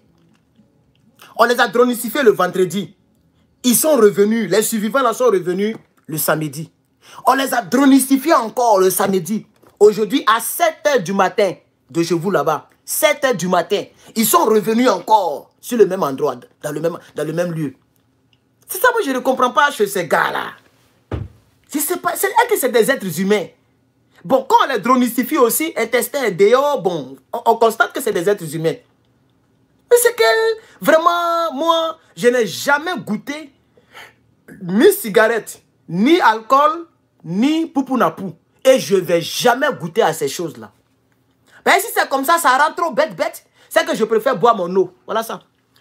On les a dronisifiés le vendredi. Ils sont revenus, les survivants là sont revenus le samedi. On les a dronisifiés encore le samedi. Aujourd'hui, à sept heures du matin, de chez vous là-bas, sept heures du matin, ils sont revenus encore sur le même endroit, dans le même, dans le même lieu. C'est ça, moi je ne comprends pas chez ces gars-là. C'est pas, c'est que c'est des êtres humains. Bon, quand on les dronisifie aussi, intestin, déo, bon, on, on constate que c'est des êtres humains. Mais c'est que, vraiment, moi, je n'ai jamais goûté ni cigarette, ni alcool, ni poupounapou. Et je ne vais jamais goûter à ces choses-là. Mais si c'est comme ça, ça rend trop bête, bête. C'est que je préfère boire mon eau. Voilà ça.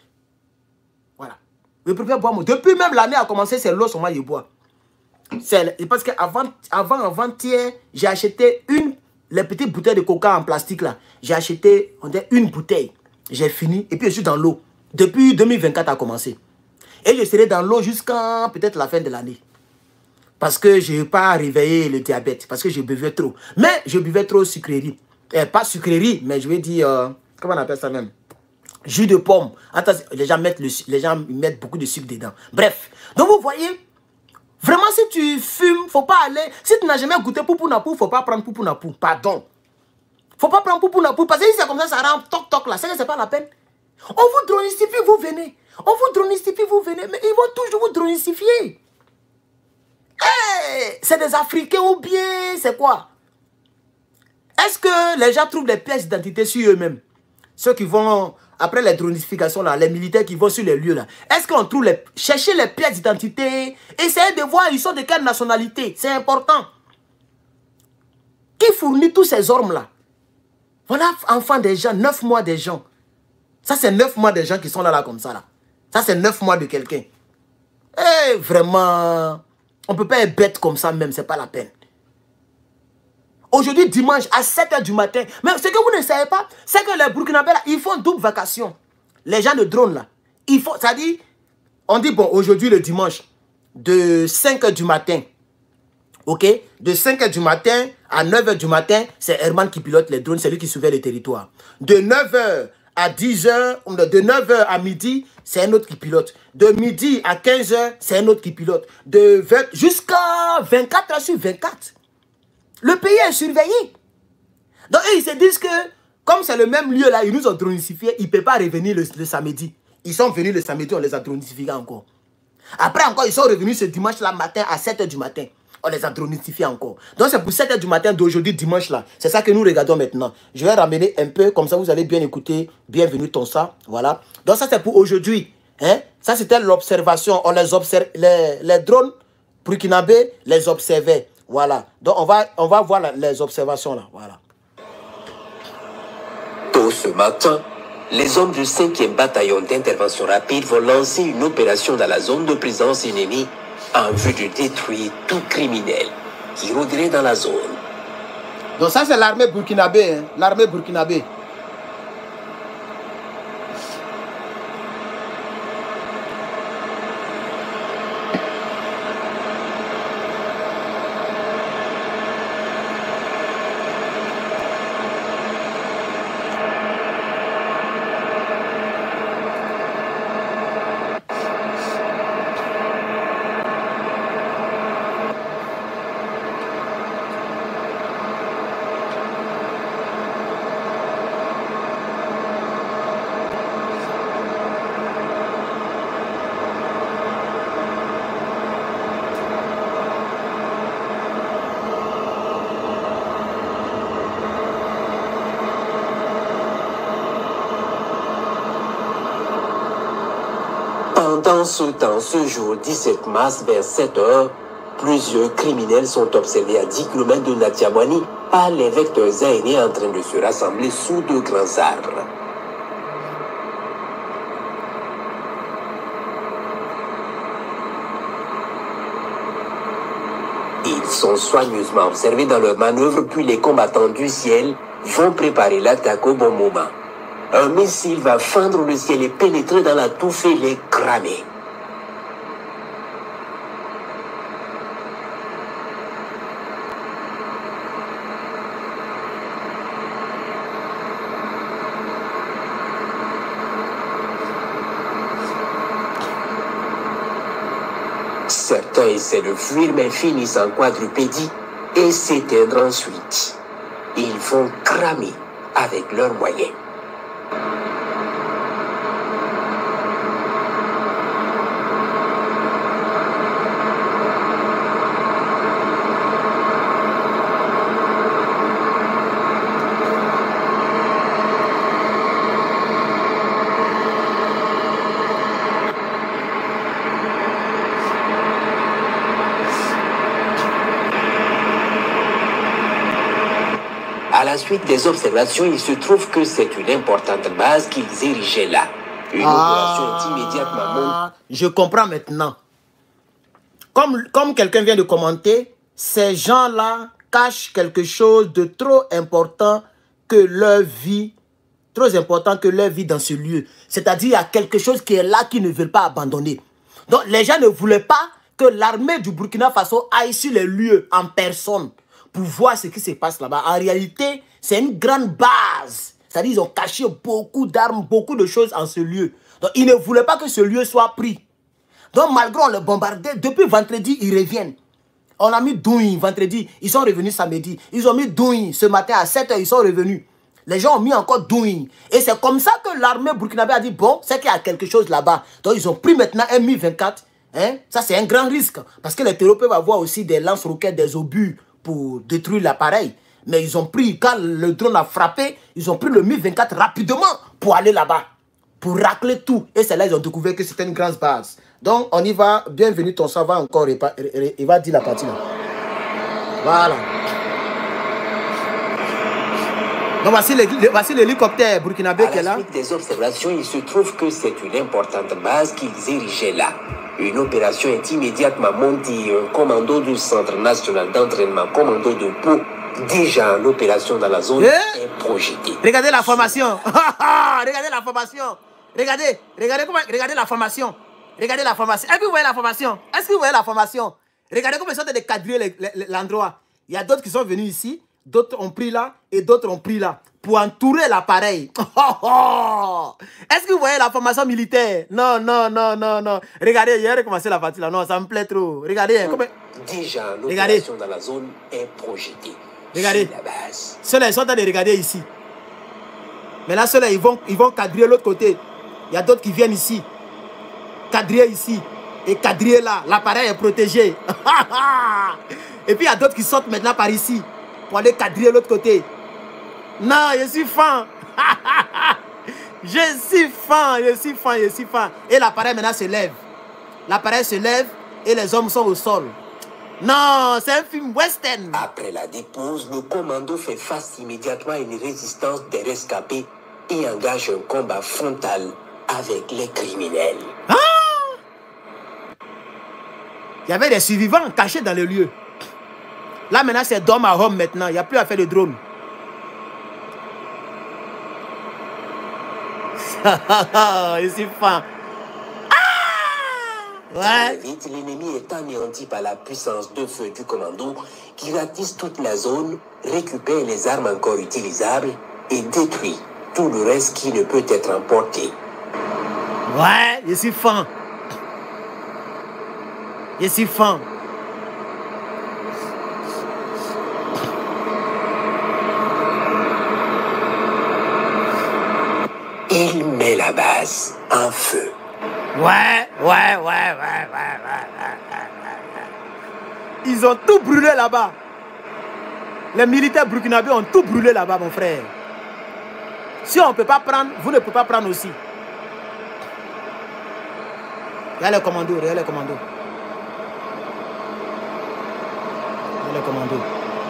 Voilà. Je préfère boire mon eau. Depuis même l'année a commencé, c'est l'eau seulement que je bois. Parce qu'avant, avant, avant-hier, j'ai acheté une, les petites bouteilles de coca en plastique là. J'ai acheté, on dit, une bouteille. J'ai fini et puis je suis dans l'eau. Depuis deux mille vingt-quatre a commencé. Et je serai dans l'eau jusqu'à peut-être la fin de l'année. Parce que je n'ai pas réveillé le diabète. Parce que je buvais trop. Mais je buvais trop sucrerie. Eh, pas sucrerie, mais je vais dire, euh, comment on appelle ça même? Jus de pomme. Attends, les gens mettent, le, les gens mettent beaucoup de sucre dedans. Bref. Donc vous voyez, vraiment si tu fumes, faut pas aller. Si tu n'as jamais goûté poupounapou, faut pas prendre poupounapou. Pardon. Faut pas prendre poupounapou. Parce que si c'est comme ça, ça rend toc toc là. C'est que c'est pas la peine. On vous dronisifie, vous venez. On vous dronisifie, vous venez. Mais ils vont toujours vous dronisifier. Hey, c'est des Africains ou bien c'est quoi? Est-ce que les gens trouvent des pièces d'identité sur eux-mêmes? Ceux qui vont, après les dronifications, là, les militaires qui vont sur les lieux, là. Est-ce qu'on trouve les... Chercher les pièces d'identité, essayez de voir ils sont de quelle nationalité. C'est important. Qui fournit tous ces hommes-là? Voilà, enfants des gens, neuf mois des gens. Ça, c'est neuf mois des gens qui sont là, là, comme ça, là. Ça, c'est neuf mois de quelqu'un. Eh, vraiment, on ne peut pas être bête comme ça même, c'est pas la peine. Aujourd'hui, dimanche, à sept heures du matin. Mais ce que vous ne savez pas, c'est que les Burkinabés, là, ils font double vacation. Les gens de drone, là. Ils font, ça dit, on dit, bon, aujourd'hui, le dimanche, de cinq heures du matin, ok? De cinq heures du matin à neuf heures du matin, c'est Herman qui pilote les drones, c'est lui qui surveille le territoire. De neuf heures à dix heures, de neuf heures à midi, c'est un autre qui pilote. De midi à quinze heures, c'est un autre qui pilote. De vingt jusqu'à vingt-quatre heures sur vingt-quatre. Le pays est surveillé. Donc, eux, ils se disent que, comme c'est le même lieu là, ils nous ont dronisifiés, ils ne peuvent pas revenir le, le samedi. Ils sont venus le samedi, on les a dronifiés encore. Après encore, ils sont revenus ce dimanche-là matin à sept heures du matin. On les a dronifiés encore. Donc c'est pour sept heures du matin d'aujourd'hui, dimanche-là. C'est ça que nous regardons maintenant. Je vais ramener un peu, comme ça vous allez bien écouter. Bienvenue Tonsa. Voilà. Donc ça c'est pour aujourd'hui. Hein? Ça c'était l'observation. On les observe. Les, les drones burkinabés les observaient. Voilà. Donc on va, on va voir la, les observations là. Voilà. Tôt ce matin, les hommes du cinquième bataillon d'intervention rapide vont lancer une opération dans la zone de présence ennemie en vue de détruire tout criminel qui rôderait dans la zone. Donc ça c'est l'armée burkinabé, hein? L'armée burkinabé. Pendant ce temps, ce jour dix-sept mars, vers sept heures, plusieurs criminels sont observés à dix kilomètres de Natiamwani par les vecteurs aériens en train de se rassembler sous de grands arbres. Ils sont soigneusement observés dans leurs manœuvres, puis les combattants du ciel vont préparer l'attaque au bon moment. Un missile va fendre le ciel et pénétrer dans la touffe et les cramer. Certains essaient de fuir mais finissent en quadrupédie et s'éteindre ensuite. Ils vont cramer avec leurs moyens. À la suite des observations, il se trouve que c'est une importante base qu'ils érigeaient là. Une Ah, opération immédiatement monte. je comprends maintenant. Comme, comme quelqu'un vient de commenter, ces gens-là cachent quelque chose de trop important que leur vie, trop important que leur vie dans ce lieu. C'est-à-dire, il y a quelque chose qui est là qu'ils ne veulent pas abandonner. Donc, les gens ne voulaient pas que l'armée du Burkina Faso aille sur les lieux en personne pour voir ce qui se passe là-bas. En réalité, c'est une grande base. C'est-à-dire qu'ils ont caché beaucoup d'armes, beaucoup de choses en ce lieu. Donc, ils ne voulaient pas que ce lieu soit pris. Donc, malgré on le bombardait, depuis vendredi, ils reviennent. On a mis Douin vendredi, ils sont revenus samedi. Ils ont mis Douin ce matin à sept heures, ils sont revenus. Les gens ont mis encore Douin. Et c'est comme ça que l'armée burkinabé a dit, bon, c'est qu'il y a quelque chose là-bas. Donc, ils ont pris maintenant un Mi vingt-quatre. Hein? Ça, c'est un grand risque. Parce que les terroristes peuvent avoir aussi des lance-roquettes, des obus pour détruire l'appareil. Mais ils ont pris, quand le drone a frappé, ils ont pris le Mi vingt-quatre rapidement pour aller là-bas. Pour racler tout. Et c'est là qu'ils ont découvert que c'était une grande base. Donc, on y va. Bienvenue, ton ça va encore. Il va dire la partie là. Voilà. Donc, voici l'hélicoptère burkinabé qui est là. À la suite des observations, il se trouve que c'est une importante base qu'ils érigeaient là. Une opération est immédiatement montée. Un commando du Centre national d'entraînement, commando de Pau, déjà en opération dans la zone, eh? est projeté. Regardez la formation. Regardez la formation. Regardez, regardez, comment, regardez la formation. Regardez la formation. Est-ce que vous voyez la formation? Est-ce que vous voyez la formation? Regardez comment ils sont en train de cadrer l'endroit. Il y a d'autres qui sont venus ici, d'autres ont pris là et d'autres ont pris là pour entourer l'appareil. Est-ce que vous voyez la formation militaire? Non, non, non, non, non. Regardez, j'ai recommencé la partie là. Non, ça me plaît trop. Regardez. Comment... Déjà, l'opération dans la zone est projetée. Regardez. La base. Ceux-là, ils sont en train de regarder ici. Mais là, ceux-là, ils vont, ils vont cadrer l'autre côté. Il y a d'autres qui viennent ici. Quadriller ici. Et quadriller là. L'appareil est protégé. Et puis il y a d'autres qui sortent maintenant par ici. Pour aller quadriller l'autre côté. Non, je suis fan. Je suis fan. Je suis fan. Je suis fan. Et l'appareil maintenant se lève. L'appareil se lève et les hommes sont au sol. Non, c'est un film western. Après la dépose, le commando fait face immédiatement à une résistance des rescapés et engage un combat frontal avec les criminels. Ah! Il y avait des survivants cachés dans le lieu. Là maintenant c'est d'homme à homme maintenant. Il n'y a plus à faire de drone. Je suis fan. Ouais. Très vite, l'ennemi est anéanti par la puissance de feu du commando qui ratisse toute la zone, récupère les armes encore utilisables et détruit tout le reste qui ne peut être emporté. Ouais, je suis fan. Je suis fan. Il met la base en feu. Ouais, ouais, ouais, ouais, ouais, ouais, ouais. Ils ont tout brûlé là-bas. Les militaires burkinabés ont tout brûlé là-bas, mon frère. Si on ne peut pas prendre, vous ne pouvez pas prendre aussi. Regarde les commandos, regarde les commandos. Regarde les commandos.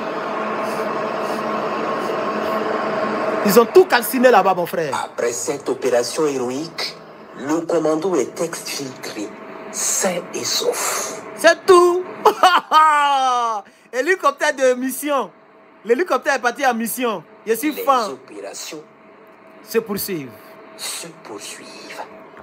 Ils ont tout calciné là-bas, mon frère. Après cette opération héroïque, le commando est exfiltré, sain et sauf. C'est tout. Hélicoptère de mission. L'hélicoptère est parti en mission. Je suis Les fan. opérations Se poursuivent. se poursuivent.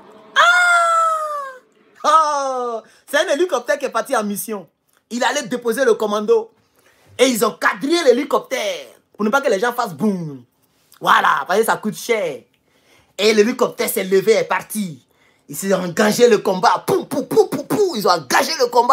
Ah! Oh! C'est un hélicoptère qui est parti en mission. Il allait déposer le commando. Et ils ont quadrillé l'hélicoptère. Pour ne pas que les gens fassent boum. Voilà, parce que ça coûte cher. Et l'hélicoptère s'est levé et est parti. Ils ont engagé le combat. Poum, poum, poum, poum, poum. Ils ont engagé le combat.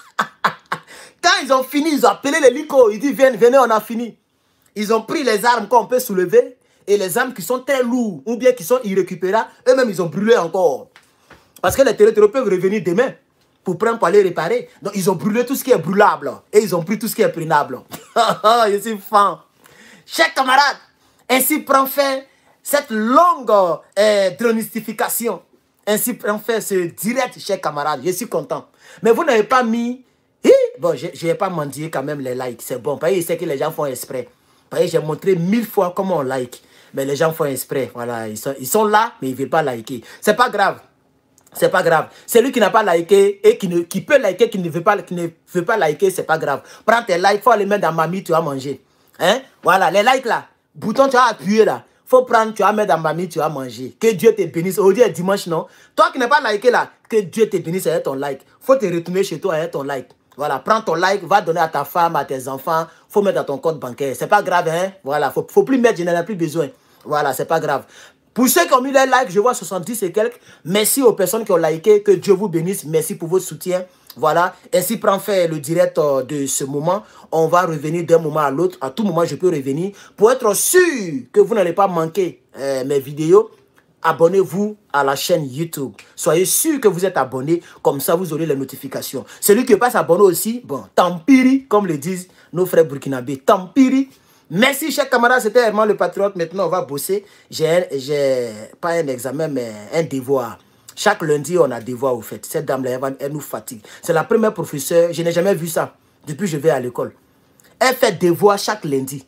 Quand ils ont fini, ils ont appelé l'hélico. Ils disent, venez, venez, on a fini. Ils ont pris les armes qu'on peut soulever. Et les armes qui sont très lourdes ou bien qui sont irrécupérables, eux-mêmes, ils ont brûlé encore. Parce que les territoires peuvent revenir demain pour prendre, pour aller réparer. Donc, ils ont brûlé tout ce qui est brûlable. Et ils ont pris tout ce qui est prenable. Je suis fan. Chers camarades, ainsi prend fin cette longue euh, dronistification. Ainsi prend fin ce direct, chers camarades. Je suis content. Mais vous n'avez pas mis... Hi, bon, je ne vais pas mendier quand même les likes. C'est bon. Parce que je sais que les gens font exprès. Parce que j'ai montré mille fois comment on like. Mais les gens font exprès. Voilà, ils sont, ils sont là, mais ils ne veulent pas liker. C'est pas grave. C'est pas grave. Celui qui n'a pas liké et qui, ne, qui peut liker, qui ne veut pas, qui ne veut pas liker, c'est pas grave. Prends tes likes, il faut les mettre dans mamie, tu vas manger. Hein? Voilà, les likes là. Bouton, tu vas appuyer là. Faut prendre, tu vas mettre dans mamie, tu vas manger. Que Dieu te bénisse. Aujourd'hui est dimanche, non? Toi qui n'es pas liké là, que Dieu te bénisse avec ton like. Faut te retourner chez toi avec ton like. Voilà, prends ton like, va donner à ta femme, à tes enfants. Faut mettre dans ton compte bancaire. C'est pas grave, hein? Voilà, faut, faut plus mettre, je n'en ai plus besoin. Voilà, c'est pas grave. Pour ceux qui ont mis les likes, je vois soixante-dix et quelques. Merci aux personnes qui ont liké. Que Dieu vous bénisse. Merci pour votre soutien. Voilà. Ainsi prend fait le direct de ce moment. On va revenir d'un moment à l'autre. À tout moment, je peux revenir. Pour être sûr que vous n'allez pas manquer euh, mes vidéos, abonnez-vous à la chaîne YouTube. Soyez sûr que vous êtes abonné. Comme ça, vous aurez les notifications. Celui qui n'est pas abonné aussi, bon, tant pis, comme le disent nos frères burkinabés. Tant pis. Merci, chers camarades. C'était Herman le Patriote. Maintenant, on va bosser. J'ai pas un examen, mais un devoir. Chaque lundi, on a devoir au fait. Cette dame-là, elle nous fatigue. C'est la première professeure. Je n'ai jamais vu ça depuis que je vais à l'école. Elle fait devoir chaque lundi.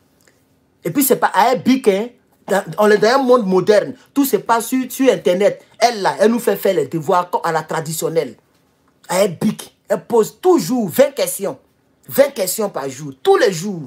Et puis, c'est pas à un bic, hein. On est dans un monde moderne. Tout se passe sur, sur Internet. Elle, là, elle nous fait faire les devoirs à la traditionnelle. À un bic. Elle pose toujours vingt questions. vingt questions par jour. Tous les jours.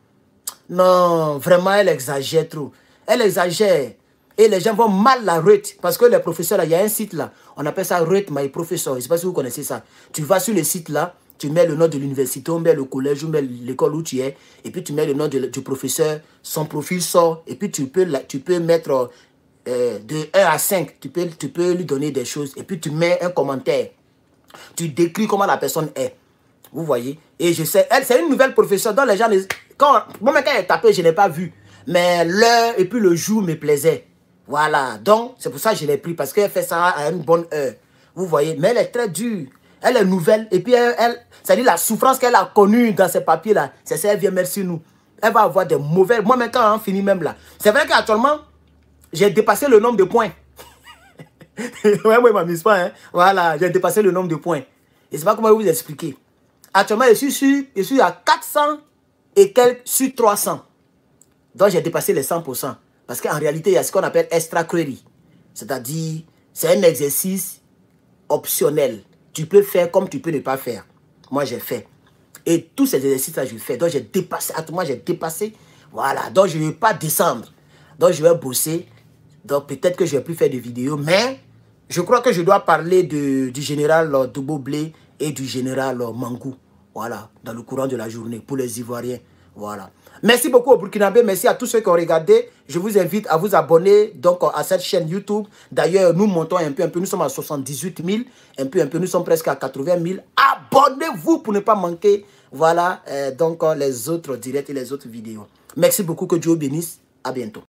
Non, vraiment, elle exagère trop. Elle exagère. Et les gens vont mal la rate. Parce que les professeurs, là, il y a un site là. On appelle ça Rate My Professor. Je ne sais pas si vous connaissez ça. Tu vas sur le site là. Tu mets le nom de l'université, on met le collège, on met l'école où tu es. Et puis tu mets le nom de, du professeur. Son profil sort. Et puis tu peux, tu peux mettre euh, de un à cinq. Tu peux, tu peux lui donner des choses. Et puis tu mets un commentaire. Tu décris comment la personne est. Vous voyez? Et je sais, elle, c'est une nouvelle professeure dont les gens... Quand, moi, quand elle est tapée, je n'ai pas vu. Mais l'heure et puis le jour me plaisait. Voilà, donc c'est pour ça que je l'ai pris, parce qu'elle fait ça à une bonne heure. Vous voyez, mais elle est très dure. Elle est nouvelle, et puis elle, elle c'est-à-dire la souffrance qu'elle a connue dans ces papiers-là, c'est ça, elle vient merci nous. Elle va avoir des mauvais... Moi, même quand on finit même là, c'est vrai qu'actuellement, j'ai dépassé le nombre de points. Ouais, moi, je ne m'amuse pas, hein. Voilà, j'ai dépassé le nombre de points. Et je ne sais pas comment vous expliquer. Actuellement, je suis, sur, je suis à quatre cents et quelques sur trois cents. Donc, j'ai dépassé les cent pour cent. Parce qu'en réalité, il y a ce qu'on appelle extra query. C'est-à-dire, c'est un exercice optionnel. Tu peux faire comme tu peux ne pas faire. Moi, j'ai fait. Et tous ces exercices-là, je fais. Donc, j'ai dépassé. Actuellement, j'ai dépassé. Voilà. Donc, je ne vais pas descendre. Donc, je vais bosser. Donc, peut-être que je ne vais plus faire de vidéos. Mais, je crois que je dois parler de, du général euh, Doubo Blé et du général euh, Mangou. Voilà. Dans le courant de la journée. Pour les Ivoiriens. Voilà. Merci beaucoup au Burkinabé, merci à tous ceux qui ont regardé. Je vous invite à vous abonner donc à cette chaîne YouTube. D'ailleurs, nous montons un peu, un peu. Nous sommes à soixante-dix-huit mille, un peu, un peu. Nous sommes presque à quatre-vingt mille. Abonnez-vous pour ne pas manquer, voilà, euh, donc les autres directs et les autres vidéos. Merci beaucoup, que Dieu bénisse. À bientôt.